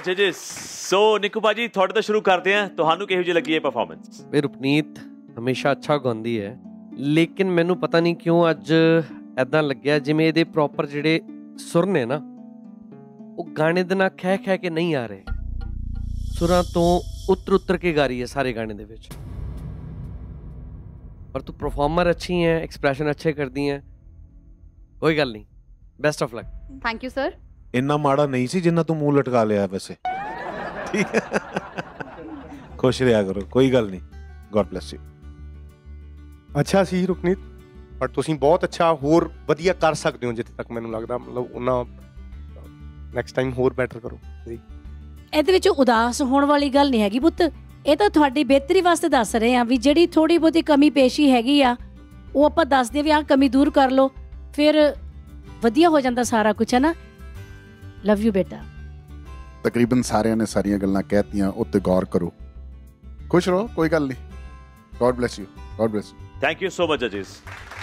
ਜजेस सो निकू भाजी थोड़े तो शुरू करते हैं ਤੁਹਾਨੂੰ ਕਿਹੋ ਜਿਹੀ ਲੱਗੀ ਇਹ ਪਰਫਾਰਮੈਂਸ ਇਹ ਰੁਪਨੀਤ ਹਮੇਸ਼ਾ ਅੱਛਾ ਗਾਉਂਦੀ ਹੈ ਲੇਕਿਨ ਮੈਨੂੰ ਪਤਾ ਨਹੀਂ ਕਿਉਂ ਅੱਜ ਐਦਾਂ ਲੱਗਿਆ ਜਿਵੇਂ ਇਹਦੇ ਪ੍ਰੋਪਰ ਜਿਹੜੇ ਸੁਰ ਨੇ ਨਾ ਉਹ ਗਾਣੇ ਦੇ ਨਾਲ ਖਹਿ ਖਹਿ ਕੇ ਨਹੀਂ ਆ ਰਹੇ ਸੁਰਾਂ ਤੋਂ ਉੱਤਰ ਕੇ ਗਾ ਰਹੀ ਹੈ ਸਾਰੇ ਗਾਣੇ ਦੇ ਵਿੱਚ ਪਰ ਤੂੰ ਪਰਫਾਰਮਰ ਅੱਛੀ ਹੈ ਐਕਸਪ੍ਰੈਸ਼ਨ ਅੱਛੇ ਕਰਦੀ ਹੈ ਕੋਈ ਗੱਲ ਨਹੀਂ best of luck thank you sir ਇੰਨਾ ਮਾੜਾ ਨਹੀਂ ਸੀ ਜਿੰਨਾ ਤੂੰ ਮੂੰਹ ਲਟਕਾ ਲਿਆ ਵੈਸੇ ਠੀਕ ਹੈ ਖੁਸ਼ ਰਿਹਾ ਕਰੋ ਕੋਈ ਗੱਲ ਨਹੀਂ ਗੋਡ ਬlesਸ ਯੂ ਅੱਛਾ ਸੀ ਰੁਪਨੀਤ ਪਰ ਤੁਸੀਂ ਬਹੁਤ ਅੱਛਾ ਹੋਰ ਵਧੀਆ ਕਰ ਸਕਦੇ ਹੋ ਜਿੱਥੇ ਤੱਕ ਮੈਨੂੰ ਲੱਗਦਾ ਮਤਲਬ ਉਹਨਾਂ ਨੈਕਸਟ ਟਾਈਮ ਹੋਰ ਬੈਟਰ ਕਰੋ ਇਹਦੇ ਵਿੱਚ ਉਦਾਸ ਹੋਣ ਵਾਲੀ ਗੱਲ ਨਹੀਂ ਹੈਗੀ ਪੁੱਤ ਇਹ ਤਾਂ ਤੁਹਾਡੀ ਬਿਹਤਰੀ ਵਾਸਤੇ ਦੱਸ ਰਹੇ ਆ ਵੀ ਜਿਹੜੀ ਥੋੜੀ ਬਹੁਤੀ ਕਮੀ ਪੇਸ਼ੀ ਹੈਗੀ ਆ ਉਹ ਆਪਾਂ ਦੱਸਦੇ ਵੀ ਆਹ ਕਮੀ ਦੂਰ ਕਰ ਲਓ ਫਿਰ ਵਧੀਆ ਹੋ ਜਾਂਦਾ ਸਾਰਾ ਕੁਝ ਹੈ ਨਾ ਲਵ ਯੂ ਬੇਟਾ ਤਕਰੀਬਨ ਸਾਰਿਆਂ ਨੇ ਸਾਰੀਆਂ ਗੱਲਾਂ ਕਹਿਤੀਆਂ ਉੱਤੇ ਗੌਰ ਕਰੋ ਖੁਸ਼ ਰਹੋ ਕੋਈ ਗੱਲ ਨਹੀਂ God bless you God bless thank you so much जजेस